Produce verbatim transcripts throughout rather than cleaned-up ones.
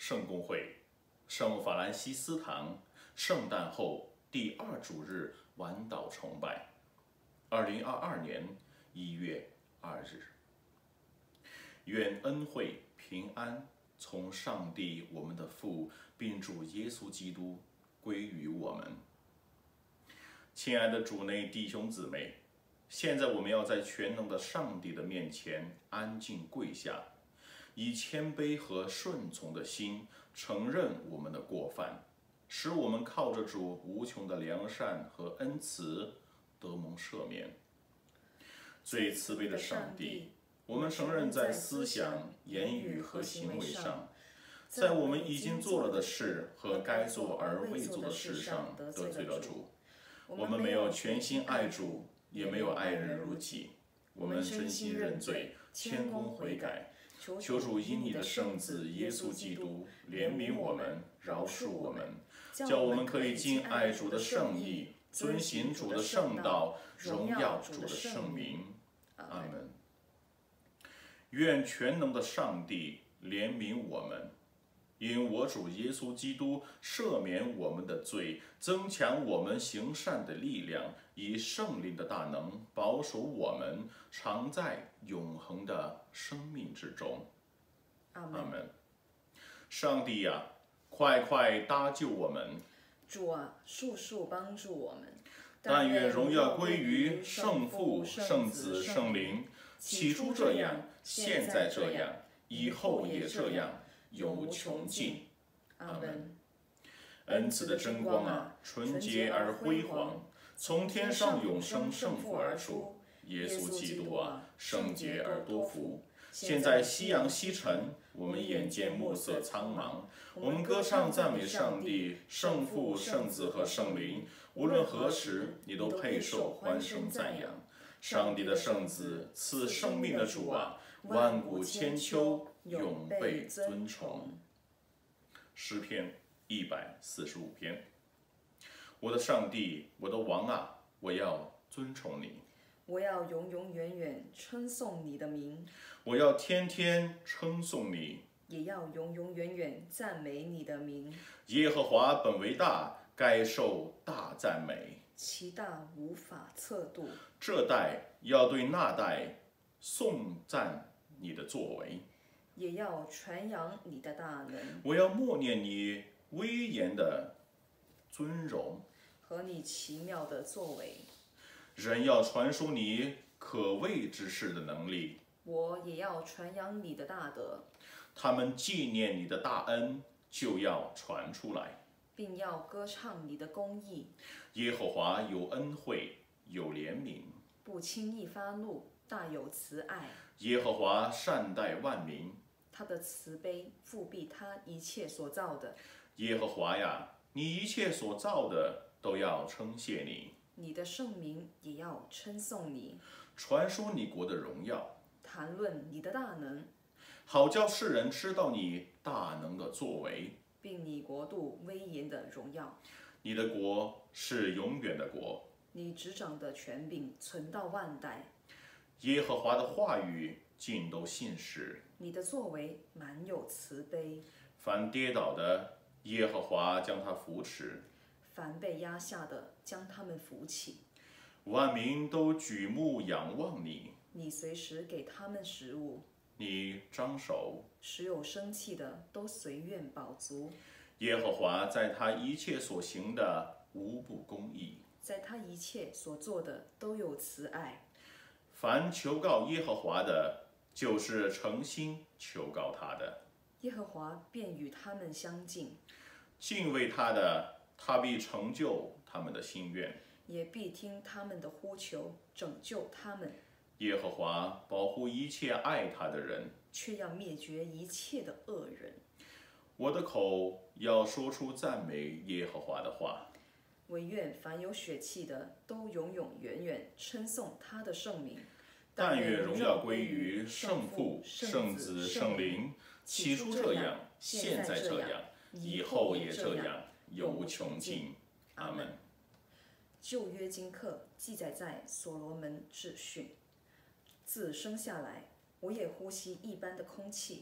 圣公会圣法兰西斯堂圣诞后第二主日晚祷崇拜，二零二二年一月二日。愿恩惠平安从上帝我们的父并主耶稣基督归于我们。亲爱的主内弟兄姊妹，现在我们要在全能的上帝的面前安静跪下，以谦卑和顺从的心承认我们的过犯，使我们靠着主无穷的良善和恩慈得蒙赦免。最慈悲的上帝，我们承认在思想、言语和行为上，在我们已经做了的事和该做而未做的事上得罪了主。我们没有全心爱主，也没有爱人如己。我们真心认罪，谦恭悔改，求主因你的圣子耶稣基督怜悯我们，饶恕我们，叫我们可以尽爱主的圣意，遵行主的圣道，荣耀主的圣名。阿门。愿全能的上帝怜悯我们，因我主耶稣基督赦免我们的罪，增强我们行善的力量，以圣灵的大能保守我们，常在永恒的生命之中。 阿门。上帝呀、啊，快快搭救我们！ 主啊，速速帮助我们！ 但愿荣耀归于圣父、圣子、圣灵，起初这样，现在这样，以后也这样，有穷尽。 阿门。 恩赐的真光啊，纯洁而辉煌，从天上永生圣父而出。耶稣基督啊，圣洁而多福。现在夕阳西沉，我们眼见暮色苍茫，我们歌唱赞美上帝，圣父、圣子和圣灵。无论何时，你都配受欢声赞扬。上帝的圣子，赐生命的主啊，万古千秋，永被尊崇。诗篇一百四十五篇。我的上帝，我的王啊，我要尊崇你。 我要永永远远称颂你的名。 我要天天称颂你， 也要永永远远赞美你的名。 耶和华本为大，该受大赞美， 其大无法测度。 这代要对那代颂赞你的作为， 也要传扬你的大能。 我要默念你威严的尊荣和你奇妙的作为。 人要传说你可畏之事的能力， 我也要传扬你的大德。 他们纪念你的大恩，就要传出来， 并要歌唱你的公义。 耶和华有恩惠，有怜悯， 不轻易发怒，大有慈爱。 耶和华善待万民， 他的慈悲覆庇他一切所造的。 耶和华呀，你一切所造的都要称谢你， 你的圣名也要称颂你， 传说你国的荣耀， 谈论你的大能， 好叫世人知道你大能的作为， 并你国度威严的荣耀。 你的国是永远的国， 你执掌的权柄存到万代。 耶和华的话语尽都信实， 你的作为满有慈悲。 凡跌倒的，耶和华将他扶持； 凡被压下的，将他们扶起。 万民都举目仰望你， 你随时给他们食物。 你张手， 使有生气的都随愿饱足。 耶和华在他一切所行的无不公义， 在他一切所做的都有慈爱。 凡求告耶和华的，就是诚心求告他的， 耶和华便与他们相近。 敬畏他的，他必成就他们的心愿， 也必听他们的呼求，拯救他们。 耶和华保护一切爱他的人， 却要灭绝一切的恶人。 我的口要说出赞美耶和华的话， 惟愿凡有血气的，都永永远远称颂他的圣名。 但愿荣耀归于圣父、圣子、圣灵，起初这样，现在这样，以后也这样，有穷尽。阿门。 旧约经课记载在所罗门志训。自生下来，我也呼吸一般的空气，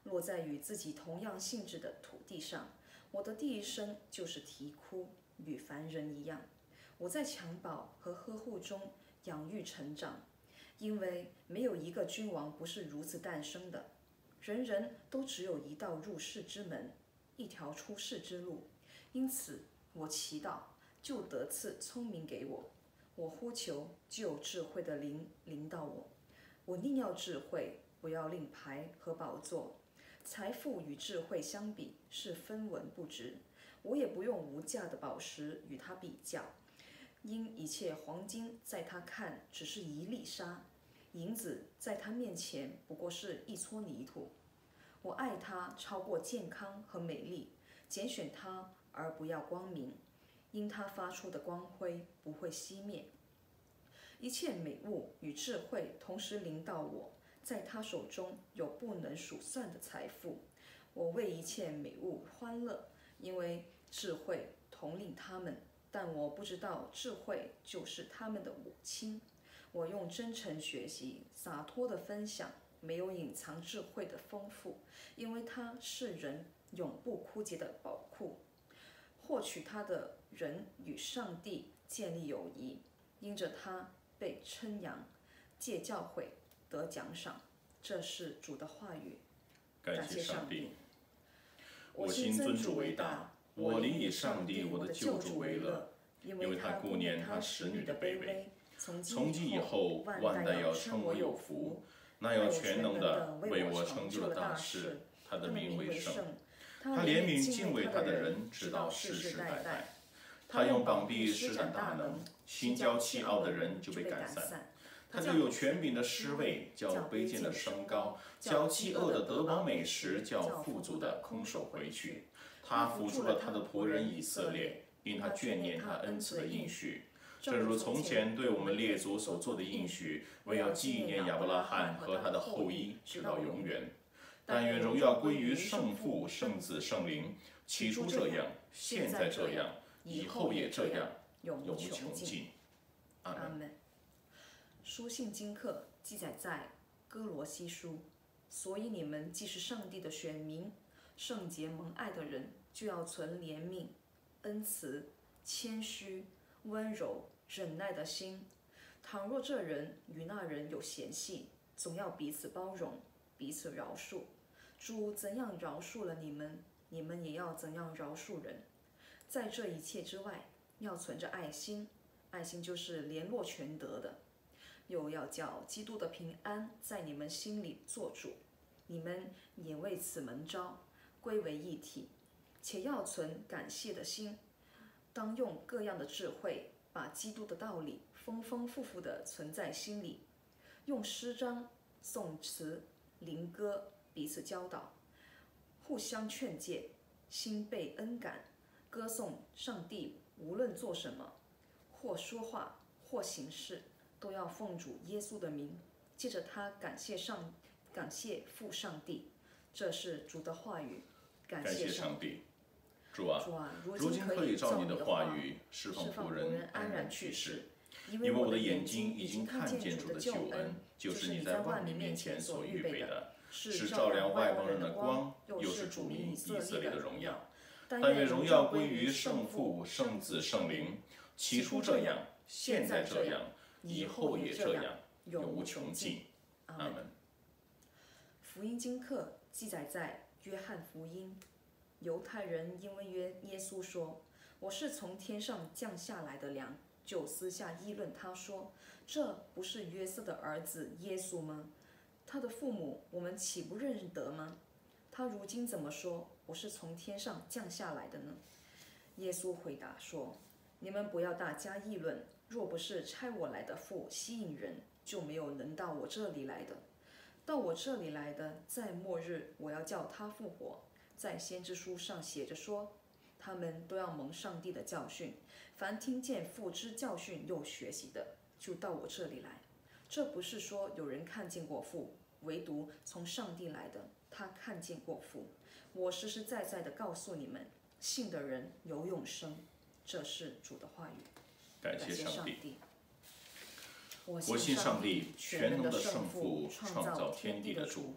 落在与自己同样性质的土地上。我的第一生就是啼哭，与凡人一样。我在襁褓和呵护中养育成长，因为没有一个君王不是如此诞生的。人人都只有一道入世之门，一条出世之路。因此，我祈祷，就得赐聪明给我；我呼求，就有智慧的灵临到我。我宁要智慧，不要令牌和宝座。财富与智慧相比是分文不值，我也不用无价的宝石与它比较，因一切黄金在他看只是一粒沙，银子在他面前不过是一撮泥土。我爱他超过健康和美丽，拣选他而不要光明，因他发出的光辉不会熄灭。一切美物与智慧同时临到我，在他手中有不能数算的财富。我为一切美物欢乐，因为智慧统领他们，但我不知道智慧就是他们的母亲。我用真诚学习，洒脱的分享，没有隐藏智慧的丰富，因为它是人永不枯竭的宝库。获取它的人与上帝建立友谊，因着他被称扬，借教诲得奖赏。这是主的话语。 感谢上帝。 我我心尊主为大， 大， 我灵以以上帝我的救主为乐， 因因为他顾念他使女的卑微。 从从今以后，万万代要称称我有福福。那有全能的为我成就了大事，他的名为圣。他怜悯敬畏他的人，直到世世代代。他用膀臂施展大能，心骄气傲的人就被赶散。他就有权柄的施位，叫卑贱的升高，叫饥饿的得饱美食，叫富足的空手回去。他扶助了他的仆人以色列，因他眷念他恩赐的应许。正如从前对我们列祖所做的应许，为要纪念亚伯拉罕和他的后裔，直到永远。但愿荣耀归于圣父、圣子、圣灵，起初这样，现在这样，以后也这样， 永无永无穷尽。 穷尽。阿门。 阿门。书信经课记载在哥罗西书，所以你们既是上帝的选民，圣洁蒙爱的人，就要存怜悯、恩慈、谦虚、温柔、忍耐的心。倘若这人与那人有嫌隙，总要彼此包容，彼此饶恕。主怎样饶恕了你们，你们也要怎样饶恕人。在这一切之外，要存着爱心，爱心就是联络全德的。又要叫基督的平安在你们心里做主，你们也为此蒙召，归为一体，且要存感谢的心，当用各样的智慧，把基督的道理丰丰富富地存在心里，用诗章、颂词、灵歌彼此教导，互相劝诫，心被恩感，歌颂上帝。无论做什么，或说话，或行事，都要奉主耶稣的名，借着他感谢上，感谢父上帝。这是主的话语。感感谢上上帝。主啊， 主啊，如如今可以照你的话语语释放释放仆仆人人安然安然去去世世，， 因因为我的眼眼睛已经看见主的救恩，就是你在万民面前所预备的，是照亮外邦人的光，又是主民以色列的荣耀。但愿荣耀归于圣父、圣子、圣灵，起初这样，现在这样，以后也这样，永无穷尽。 阿阿门。 福音经课记载在约翰福音。犹太人因为约耶稣说：“我是从天上降下来的粮”，就私下议论他说：“这不是约瑟的儿子耶稣吗？他的父母我们岂不认得吗？他如今怎么说我是从天上降下来的呢？”耶稣回答说：“你们不要大家议论，若不是差我来的父吸引人，就没有能到我这里来的。到我这里来的，在末日我要叫他复活。在先知书上写着说，他们都要蒙上帝的教训。凡听见父之教训又学习的，就到我这里来。这不是说有人看见过父，唯独从上帝来的，他看见过父。我实实在在的告诉你们，信的人有永生。”这是主的话语。 感感谢谢上帝。 上帝。 我信上帝，全能的圣父，创造天地的主。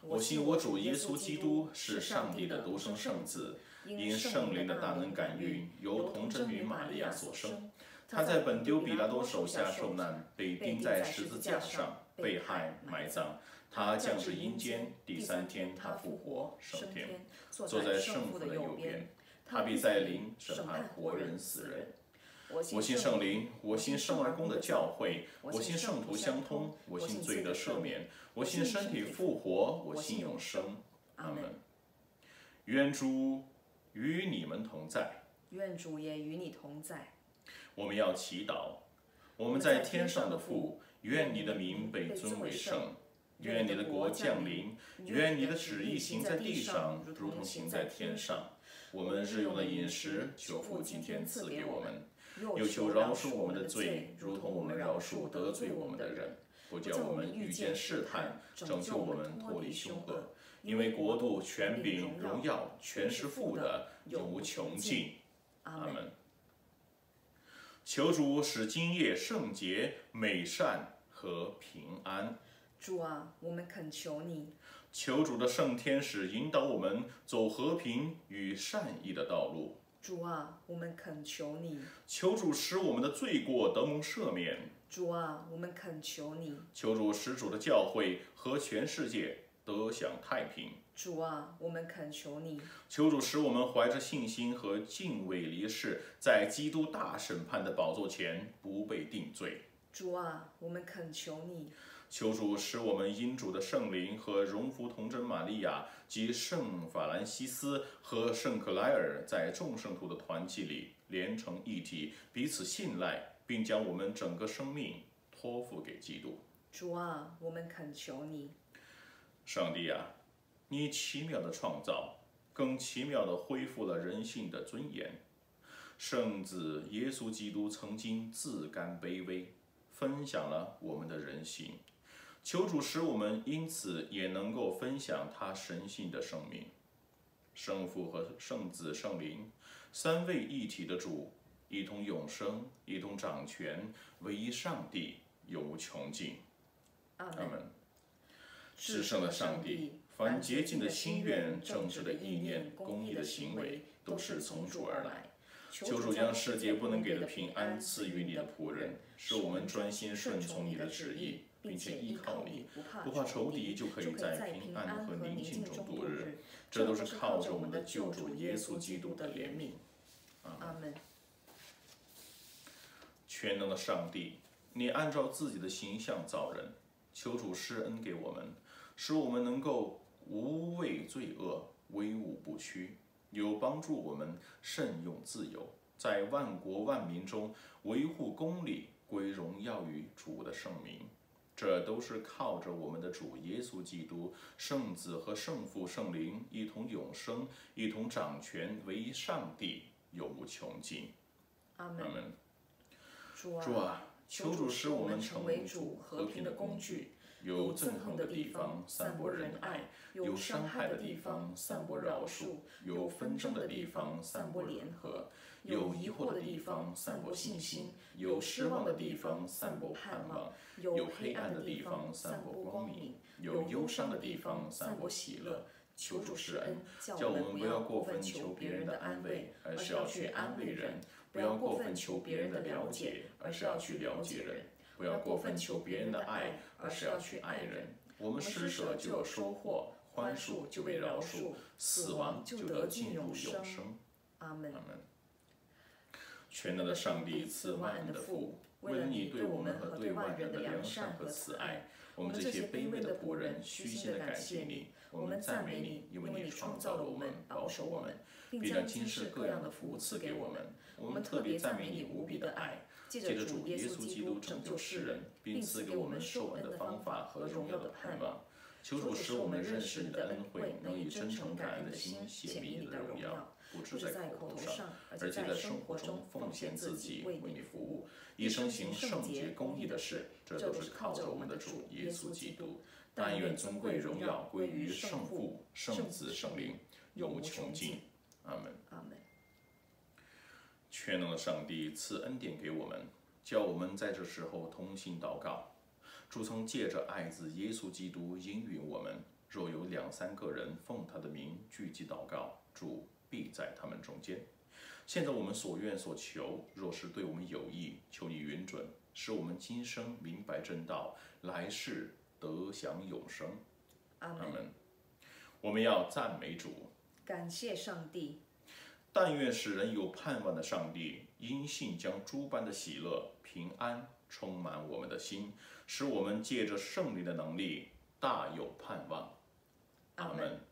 我信我主耶稣基督是上帝的独生圣子，因圣灵的大能感孕，由童贞女玛利亚所生。他在本丢比拉多手下受难，被钉在十字架上，被害埋葬。他降至阴间，第三天他复活升天，坐在圣父的右边。他必再临审判活人死人。我信圣灵，我信圣而公的教会，我信圣徒相通，我信罪得赦免，我信身体复活，我信永生。阿门。愿主与你们同在， 愿主也与你同在。 我们要祈祷，我们在天上的父，愿你的名被尊为圣，愿你的国降临，愿你的旨意行在地上，如同行在天上。我们日用的饮食，求父今天赐给我们，又求饶恕我们的罪，如同我们饶恕得罪我们的人，不叫我们遇见试探，拯救我们脱离凶恶。因为国度、权柄、荣耀，全是父的，永无穷尽。阿门。求主使今夜圣洁、美善和平安。 主啊，我们恳求你。 求主的圣天使引导我们走和平与善意的道路。 主啊，我们恳求你。 求主使我们的罪过得蒙赦免。 主啊，我们恳求你。 求主使主的教会和全世界得享太平。 主啊，我们恳求你。 求主使我们怀着信心和敬畏离世，在基督大审判的宝座前不被定罪。 主啊，我们恳求你。 求主使我们因主的圣灵和荣福童贞玛利亚及圣法兰西斯和圣克莱尔在众圣徒的团契里连成一体，彼此信赖，并将我们整个生命托付给基督。 主啊，我们恳求你。 上帝啊，你奇妙的创造，更奇妙地恢复了人性的尊严。圣子耶稣基督曾经自甘卑微，分享了我们的人性。求主使我们因此也能够分享他神性的生命。圣父和圣子圣灵三位一体的主，一同永生，一同掌权，唯一上帝，永无穷尽。 阿门。至圣的上帝，凡洁净的心愿、正直的意念、公义的行为，都是从主而来。求主将世界不能给的平安赐予你的仆人，使我们专心顺从你的旨意，并且依靠你，不怕仇敌，就可以在平安和宁静中度日。这都是靠着我们的救主耶稣基督的怜悯。 阿门。 全能的上帝，你按照自己的形象造人，求主施恩给我们，使我们能够无畏罪恶，威武不屈，有帮助我们慎用自由，在万国万民中维护公理，归荣耀于主的圣名。这都是靠着我们的主耶稣基督、圣子和圣父、圣灵一同永生，一同掌权，唯一上帝，永无穷尽。 阿门。 主啊，求主使我们成为主和平的工具，有憎恨的地方散播仁爱，有伤害的地方散播饶恕，有纷争的地方散播联合，有疑惑的地方散播信心，有失望的地方散播盼望，有黑暗的地方散播光明，有忧伤的地方散播喜乐。求主施恩，叫我们不要过分求别人的安慰，而是要去安慰人；不要过分求别人的了解，而是要去了解人；不要过分求别人的爱，而是要去爱人。我们施舍就有收获，宽恕就被饶恕，死亡就得进入永生。 阿门。 全能的上帝，赐万恩的父，为了你对我们和对万人的良善和慈爱，我们这些卑微的仆人虚心地感谢你。我们赞美你，因为你创造了我们，保守我们，并将今世各样的福赐给我们。我们特别赞美你无比的爱，借着主耶稣基督拯救世人，并赐给我们受恩的方法和荣耀的盼望。求主使我们认识你的恩惠，能以真诚感恩的心显明你的荣耀，不只在口头上，而且在生活中奉献自己，为你服务，一生行圣洁公义的事。这都是靠着我们的主耶稣基督。但愿尊贵荣耀归于圣父、圣子、圣灵，永无穷尽。阿门。 阿门。 全能的上帝赐恩典给我们，叫我们在这时候同心祷告。主曾借着爱子耶稣基督应允我们， 若有两三个人奉他的名聚集祷告，主必在他们中间。现在我们所愿所求，若是对我们有益，求你允准，使我们今生明白真道，来世得享永生。 阿门。 阿门。我们要赞美主， 感谢上帝。 但愿使人有盼望的上帝，因信将诸般的喜乐、平安充满我们的心，使我们借着圣灵的能力大有盼望。阿门。